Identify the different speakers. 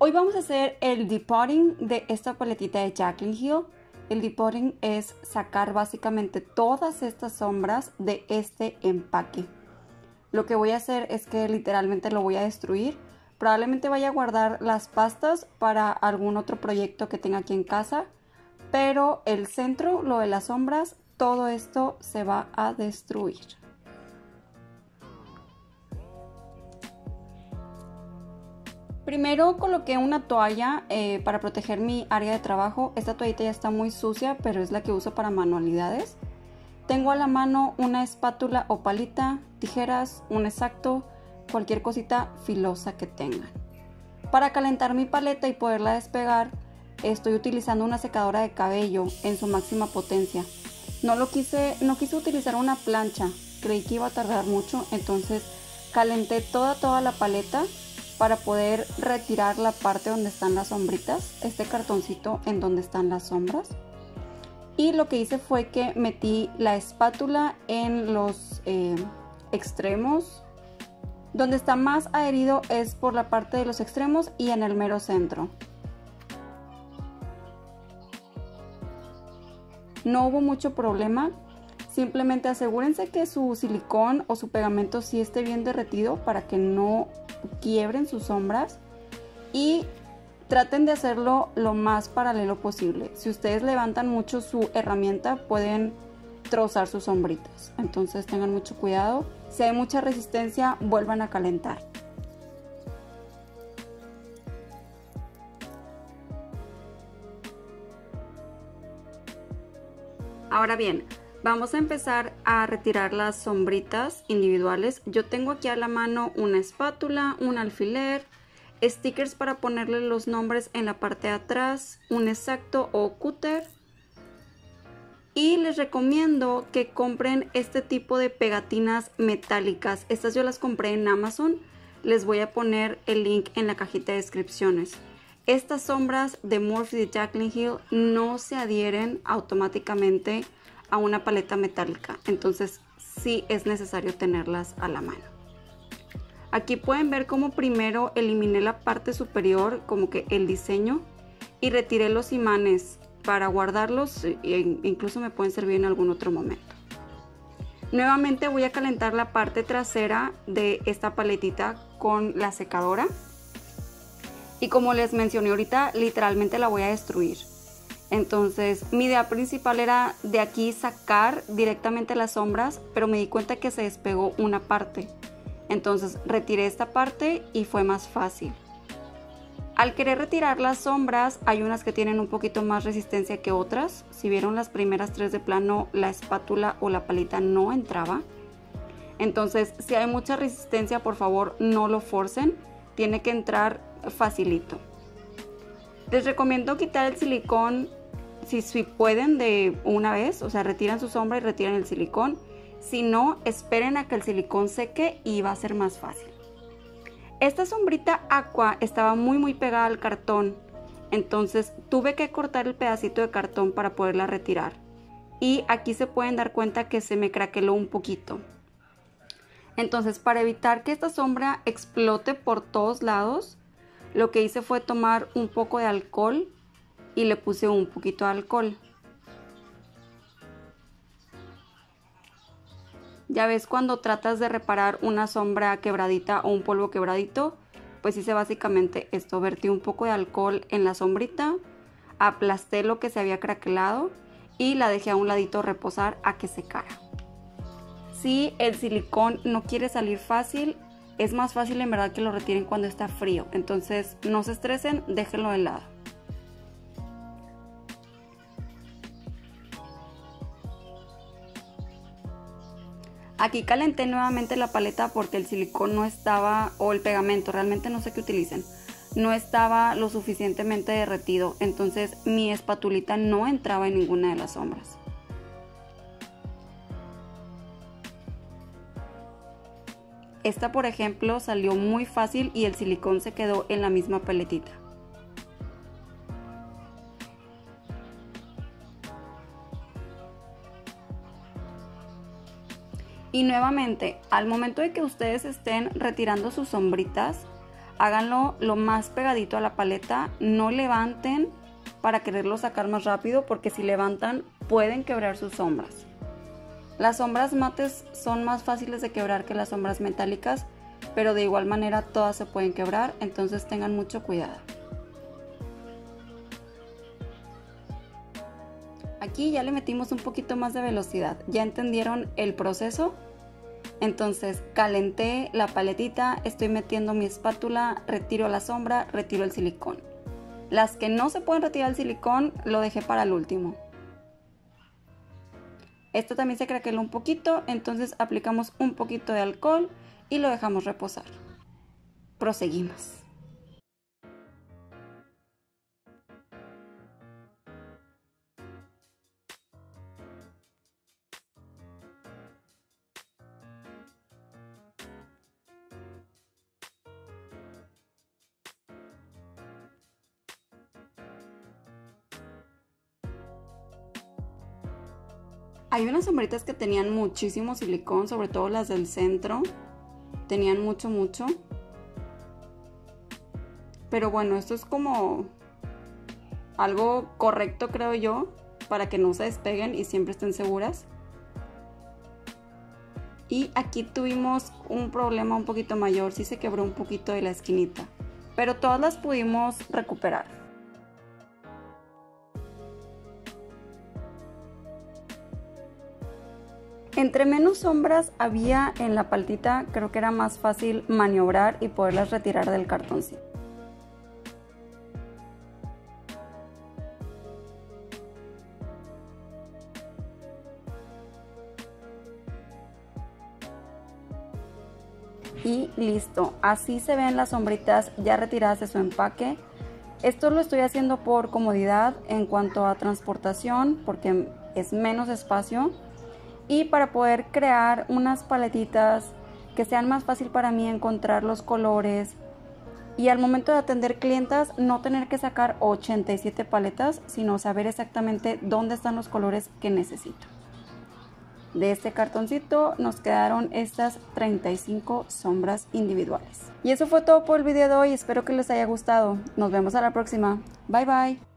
Speaker 1: Hoy vamos a hacer el depotting de esta paletita de Jaclyn Hill. El depotting es sacar básicamente todas estas sombras de este empaque. Lo que voy a hacer es que literalmente lo voy a destruir. Probablemente vaya a guardar las pastas para algún otro proyecto que tenga aquí en casa. Pero el centro, lo de las sombras, todo esto se va a destruir. Primero coloqué una toalla para proteger mi área de trabajo. Esta toallita ya está muy sucia, pero es la que uso para manualidades. Tengo a la mano una espátula o palita, tijeras, un exacto, cualquier cosita filosa que tengan. Para calentar mi paleta y poderla despegar, estoy utilizando una secadora de cabello en su máxima potencia. No quise utilizar una plancha, creí que iba a tardar mucho, entonces calenté toda la paleta para poder retirar la parte donde están las sombritas, este cartoncito en donde están las sombras. Y lo que hice fue que metí la espátula en los extremos. Donde está más adherido es por la parte de los extremos y en el mero centro. No hubo mucho problema. Simplemente asegúrense que su silicón o su pegamento sí esté bien derretido para que no quiebren sus sombras. Y traten de hacerlo lo más paralelo posible. Si ustedes levantan mucho su herramienta, pueden trozar sus sombritas. Entonces tengan mucho cuidado. Si hay mucha resistencia, vuelvan a calentar. Ahora bien, vamos a empezar a retirar las sombritas individuales. Yo tengo aquí a la mano una espátula, un alfiler, stickers para ponerle los nombres en la parte de atrás, un exacto o cúter. Y les recomiendo que compren este tipo de pegatinas metálicas. Estas yo las compré en Amazon. Les voy a poner el link en la cajita de descripciones. Estas sombras de Morphe de Jaclyn Hill no se adhieren automáticamente a una paleta metálica. Entonces sí es necesario tenerlas a la mano. Aquí pueden ver cómo primero eliminé la parte superior, como que el diseño, y retiré los imanes para guardarlos, e incluso me pueden servir en algún otro momento. Nuevamente voy a calentar la parte trasera de esta paletita con la secadora. Y como les mencioné ahorita, literalmente la voy a destruir. Entonces mi idea principal era de aquí sacar directamente las sombras, pero me di cuenta que se despegó una parte. Entonces retiré esta parte y fue más fácil. Al querer retirar las sombras, hay unas que tienen un poquito más resistencia que otras. Si vieron las primeras tres de plano, la espátula o la palita no entraba. Entonces, si hay mucha resistencia, por favor no lo forcen. Tiene que entrar facilito. Les recomiendo quitar el silicón si pueden de una vez. O sea, retiran su sombra y retiran el silicón. Si no, esperen a que el silicón seque y va a ser más fácil. Esta sombrita aqua estaba muy pegada al cartón, entonces tuve que cortar el pedacito de cartón para poderla retirar. Y aquí se pueden dar cuenta que se me craqueló un poquito. Entonces, para evitar que esta sombra explote por todos lados, lo que hice fue tomar un poco de alcohol y le puse un poquito de alcohol. Ya ves, cuando tratas de reparar una sombra quebradita o un polvo quebradito, pues hice básicamente esto. Vertí un poco de alcohol en la sombrita, aplasté lo que se había craquelado y la dejé a un ladito reposar a que secara. Si el silicón no quiere salir fácil, es más fácil en verdad que lo retiren cuando está frío. Entonces no se estresen, déjenlo de lado. Aquí calenté nuevamente la paleta porque el silicón no estaba, o el pegamento, realmente no sé qué utilicen, no estaba lo suficientemente derretido. Entonces mi espatulita no entraba en ninguna de las sombras. Esta, por ejemplo, salió muy fácil y el silicón se quedó en la misma paletita. Y nuevamente, al momento de que ustedes estén retirando sus sombritas, háganlo lo más pegadito a la paleta, no levanten para quererlo sacar más rápido porque si levantan pueden quebrar sus sombras. Las sombras mates son más fáciles de quebrar que las sombras metálicas, pero de igual manera todas se pueden quebrar, entonces tengan mucho cuidado. Aquí ya le metimos un poquito más de velocidad, ¿ya entendieron el proceso? Entonces calenté la paletita, estoy metiendo mi espátula, retiro la sombra, retiro el silicón. Las que no se pueden retirar el silicón lo dejé para el último. Esto también se craqueló un poquito, entonces aplicamos un poquito de alcohol y lo dejamos reposar. Proseguimos. Hay unas sombritas que tenían muchísimo silicón, sobre todo las del centro. Tenían mucho. Pero bueno, esto es como algo correcto, creo yo, para que no se despeguen y siempre estén seguras. Y aquí tuvimos un problema un poquito mayor, sí se quebró un poquito de la esquinita, pero todas las pudimos recuperar. Entre menos sombras había en la paletita, creo que era más fácil maniobrar y poderlas retirar del cartoncito. Y listo, así se ven las sombritas ya retiradas de su empaque. Esto lo estoy haciendo por comodidad en cuanto a transportación, porque es menos espacio. Y para poder crear unas paletitas que sean más fácil para mí encontrar los colores y al momento de atender clientas no tener que sacar 87 paletas, sino saber exactamente dónde están los colores que necesito. De este cartoncito nos quedaron estas 35 sombras individuales. Y eso fue todo por el video de hoy, espero que les haya gustado. Nos vemos a la próxima. Bye bye.